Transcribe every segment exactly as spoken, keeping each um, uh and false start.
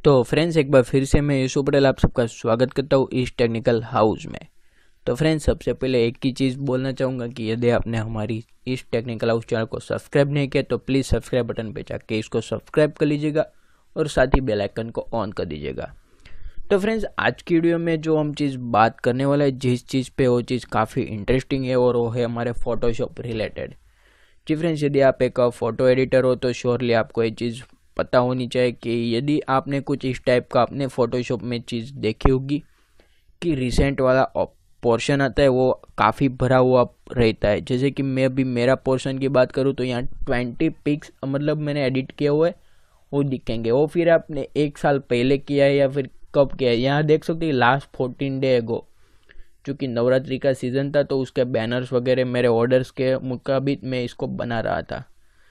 तो फ्रेंड्स, एक बार फिर से मैं यशु पटेल आप सबका स्वागत करता हूँ इस टेक्निकल हाउस में। तो फ्रेंड्स, सबसे पहले एक ही चीज़ बोलना चाहूँगा कि यदि आपने हमारी इस टेक्निकल हाउस चैनल को सब्सक्राइब नहीं किया तो प्लीज़ सब्सक्राइब बटन पे जाके इसको सब्सक्राइब कर लीजिएगा और साथ ही बेल आइकन को ऑन कर दीजिएगा। तो फ्रेंड्स, आज की वीडियो में जो हम चीज़ बात करने वाला है, जिस चीज़ पे वो चीज़ काफ़ी इंटरेस्टिंग है और वो है हमारे फोटोशॉप रिलेटेड। जी फ्रेंड्स, यदि आप एक फ़ोटो एडिटर हो तो श्योरली आपको ये चीज़ पता होनी चाहिए कि यदि आपने कुछ इस टाइप का अपने फ़ोटोशॉप में चीज़ देखी होगी कि रिसेंट वाला पोर्शन आता है वो काफ़ी भरा हुआ रहता है। जैसे कि मैं अभी मेरा पोर्शन की बात करूँ तो यहाँ ट्वेंटी पिक्स मतलब मैंने एडिट किए हुए वो दिखेंगे। वो फिर आपने एक साल पहले किया है या फिर कब किया है, यहाँ देख सकते हैं लास्ट फोर्टीन डे एगो, चूँकि नवरात्रि का सीज़न था तो उसके बैनर्स वगैरह मेरे ऑर्डर्स के मुताबिक मैं इसको बना रहा था।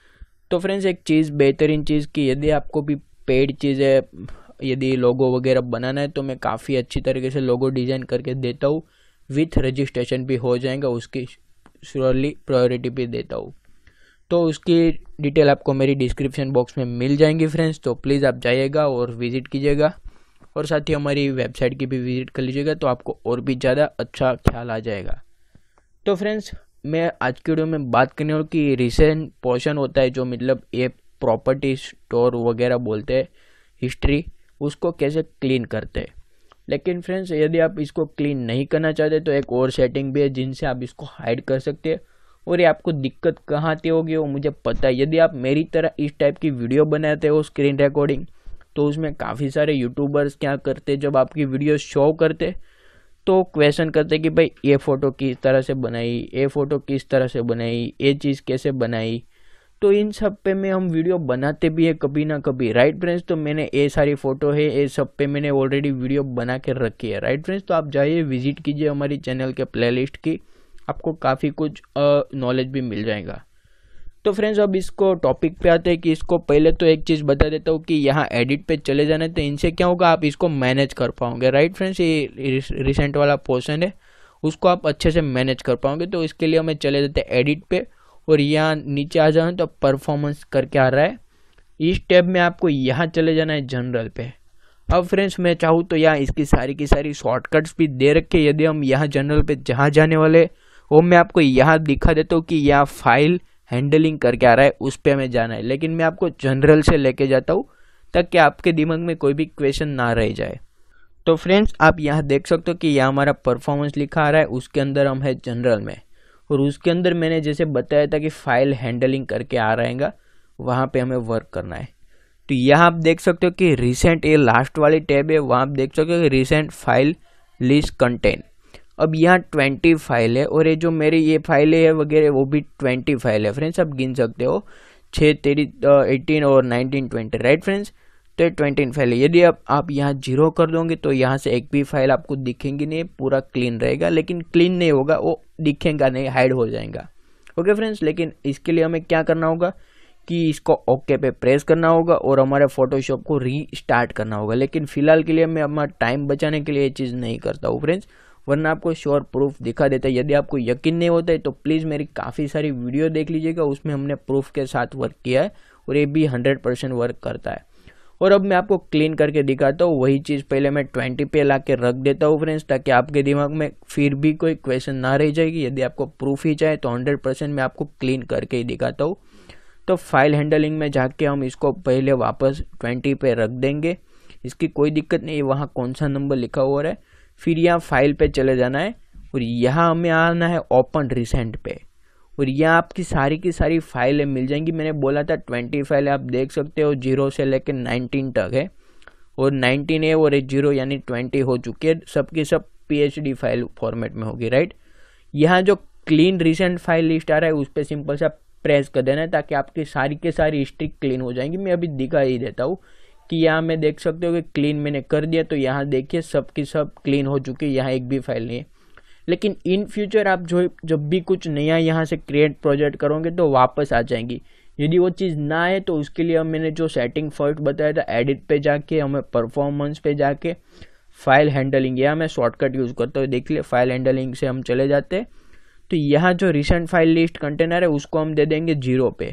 तो फ्रेंड्स, एक चीज़ बेहतरीन चीज़ कि यदि आपको भी पेड चीज़ें यदि लोगो वगैरह बनाना है तो मैं काफ़ी अच्छी तरीके से लोगो डिज़ाइन करके देता हूँ, विथ रजिस्ट्रेशन भी हो जाएगा, उसकी श्योरली प्रायोरिटी भी देता हूँ। तो उसकी डिटेल आपको मेरी डिस्क्रिप्शन बॉक्स में मिल जाएंगी फ्रेंड्स, तो प्लीज़ आप जाइएगा और विज़िट कीजिएगा और साथ ही हमारी वेबसाइट की भी विज़िट कर लीजिएगा तो आपको और भी ज़्यादा अच्छा ख्याल आ जाएगा। तो फ्रेंड्स, मैं आज की वीडियो में बात करने वाला कि रिसेंट पोर्शन होता है जो मतलब ये प्रॉपर्टी स्टोर वगैरह बोलते हैं हिस्ट्री, उसको कैसे क्लीन करते हैं। लेकिन फ्रेंड्स, यदि आप इसको क्लीन नहीं करना चाहते तो एक और सेटिंग भी है जिनसे आप इसको हाइड कर सकते हैं। और ये आपको दिक्कत कहाँ आती होगी वो मुझे पता है। यदि आप मेरी तरह इस टाइप की वीडियो बनाते हो स्क्रीन रिकॉर्डिंग, तो उसमें काफ़ी सारे यूट्यूबर्स क्या करते जब आपकी वीडियो शो करते तो क्वेश्चन करते कि भाई ये फ़ोटो किस तरह से बनाई, ये फ़ोटो किस तरह से बनाई, ये चीज़ कैसे बनाई। तो इन सब पे में हम वीडियो बनाते भी है कभी ना कभी, राइट फ्रेंड्स। तो मैंने ये सारी फ़ोटो है, ये सब पे मैंने ऑलरेडी वीडियो बना के रखी है, राइट फ्रेंड्स। तो आप जाइए विजिट कीजिए हमारी चैनल के प्लेलिस्ट की, आपको काफ़ी कुछ नॉलेज भी मिल जाएगा। तो फ्रेंड्स, अब इसको टॉपिक पे आते हैं कि इसको पहले तो एक चीज़ बता देता हूँ कि यहाँ एडिट पे चले जाना है तो इनसे क्या होगा, आप इसको मैनेज कर पाओगे, राइट फ्रेंड्स। ये रिसेंट वाला पोर्शन है उसको आप अच्छे से मैनेज कर पाओगे। तो इसके लिए हमें चले जाते हैं एडिट पे और यहाँ नीचे आ जाए तो परफॉर्मेंस करके आ रहा है। इस टैब में आपको यहाँ चले जाना है जनरल पे। अब फ्रेंड्स, मैं चाहूँ तो यहाँ इसकी सारी की सारी शॉर्टकट्स भी दे रखे। यदि हम यहाँ जनरल पे जहाँ जाने वाले वो मैं आपको यहाँ दिखा देता हूँ कि यहाँ फाइल हैंडलिंग करके आ रहा है, उस पर हमें जाना है। लेकिन मैं आपको जनरल से लेके जाता हूँ ताकि आपके दिमाग में कोई भी क्वेश्चन ना रह जाए। तो फ्रेंड्स, आप यहाँ देख सकते हो कि यहाँ हमारा परफॉर्मेंस लिखा आ रहा है, उसके अंदर हम है जनरल में और उसके अंदर मैंने जैसे बताया था कि फाइल हैंडलिंग करके आ रहेगा, वहाँ पे हमें वर्क करना है। तो यहाँ आप देख सकते हो कि रिसेंट ये लास्ट वाली टैब है, वहाँ आप देख सकते हो कि रिसेंट फाइल लिस्ट कंटेंट। अब यहाँ ट्वेंटी फाइल है और ये जो मेरी ये फाइलें है वगैरह वो भी ट्वेंटी फाइल है फ्रेंड्स। आप गिन सकते हो छः तेरी एटीन और नाइनटीन ट्वेंटी, राइट फ्रेंड्स। तो ये ट्वेंटी फाइल है। यदि आप आप यहाँ जीरो कर दोगे तो यहाँ से एक भी फाइल आपको दिखेंगी नहीं, पूरा क्लीन रहेगा। लेकिन क्लीन नहीं होगा, वो दिखेगा नहीं, हाइड हो जाएगा। ओके फ्रेंड्स, लेकिन इसके लिए हमें क्या करना होगा कि इसको ओके पे प्रेस करना होगा और हमारे फोटोशॉप को रीस्टार्ट करना होगा। लेकिन फिलहाल के लिए मैं हमारा टाइम बचाने के लिए ये चीज़ नहीं करता हूँ फ्रेंड्स, वरना आपको श्योर प्रूफ दिखा देता है। यदि आपको यकीन नहीं होता है तो प्लीज़ मेरी काफ़ी सारी वीडियो देख लीजिएगा, उसमें हमने प्रूफ के साथ वर्क किया है और ये भी हंड्रेड परसेंट वर्क करता है। और अब मैं आपको क्लीन करके दिखाता हूँ। वही चीज़ पहले मैं ट्वेंटी पे ला के रख देता हूँ फ्रेंड्स, ताकि आपके दिमाग में फिर भी कोई क्वेश्चन ना रह जाएगी। यदि आपको प्रूफ ही चाहिए तो हंड्रेड परसेंट मैं आपको क्लीन करके ही दिखाता हूँ। तो फाइल हैंडलिंग में जाके हम इसको पहले वापस ट्वेंटी पे रख देंगे, इसकी कोई दिक्कत नहीं है। वहाँ कौन सा नंबर लिखा हुआ है, फिर यहाँ फाइल पे चले जाना है और यहाँ हमें आना है ओपन रिसेंट पे और यहाँ आपकी सारी की सारी फाइलें मिल जाएंगी। मैंने बोला था ट्वेंटी फाइलें आप देख सकते हो, जीरो से लेकर नाइनटीन तक है और नाइनटीन है और जीरो यानी ट्वेंटी हो चुकी है। सबकी सब पीएचडी फाइल फॉर्मेट में होगी, राइट। यहाँ जो क्लीन रिसेंट फाइल लिस्ट आ रहा है उस पर सिंपल सा प्रेस कर देना है ताकि आपकी सारी के सारी हिस्ट्री क्लीन हो जाएंगी। मैं अभी दिखा ही देता हूँ कि यहाँ में देख सकते हो कि क्लीन मैंने कर दिया। तो यहाँ देखिए सब की सब क्लीन हो चुकी है, यहाँ एक भी फाइल नहीं है। लेकिन इन फ्यूचर आप जो जब भी कुछ नया यहाँ से क्रिएट प्रोजेक्ट करोगे तो वापस आ जाएंगी। यदि वो चीज़ ना आए तो उसके लिए मैंने जो सेटिंग फर्स्ट बताया था, एडिट पे जाके हमें परफॉर्मेंस पे जाके फाइल हैंडलिंग, यहाँ मैं शॉर्टकट यूज़ करता हूँ, देख लिया। फाइल हैंडलिंग से हम चले जाते हैं तो यहाँ जो रिसेंट फाइल लिस्ट कंटेनर है उसको हम दे देंगे जीरो पे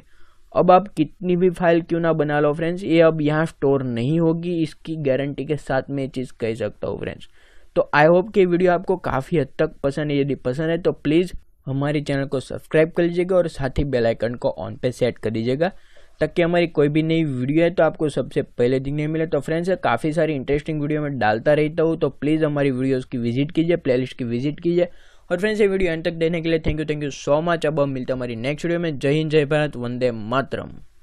अब आप कितनी भी फाइल क्यों ना बना लो फ्रेंड्स, ये अब यहाँ स्टोर नहीं होगी, इसकी गारंटी के साथ मैं ये चीज़ कह सकता हूँ फ्रेंड्स। तो आई होप कि वीडियो आपको काफ़ी हद तक पसंद है। यदि पसंद है तो प्लीज़ हमारे चैनल को सब्सक्राइब कर लीजिएगा और साथ ही बेल आइकन को ऑन पे सेट कर दीजिएगा, ताकि हमारी कोई भी नई वीडियो है तो आपको सबसे पहले दिखने मिले। तो फ्रेंड्स काफ़ी सारी इंटरेस्टिंग वीडियो मैं डालता रहता हूँ, तो प्लीज़ हमारी वीडियोस की विजिट कीजिए, प्लेलिस्ट की विजिट कीजिए। और फ्रेंड्स ये वीडियो एंड तक देखने के लिए thank you thank you so much. अब हम मिलते हैं हमारी नेक्स्ट वीडियो में। जय हिंद, जय भारत, वंदे मातरम।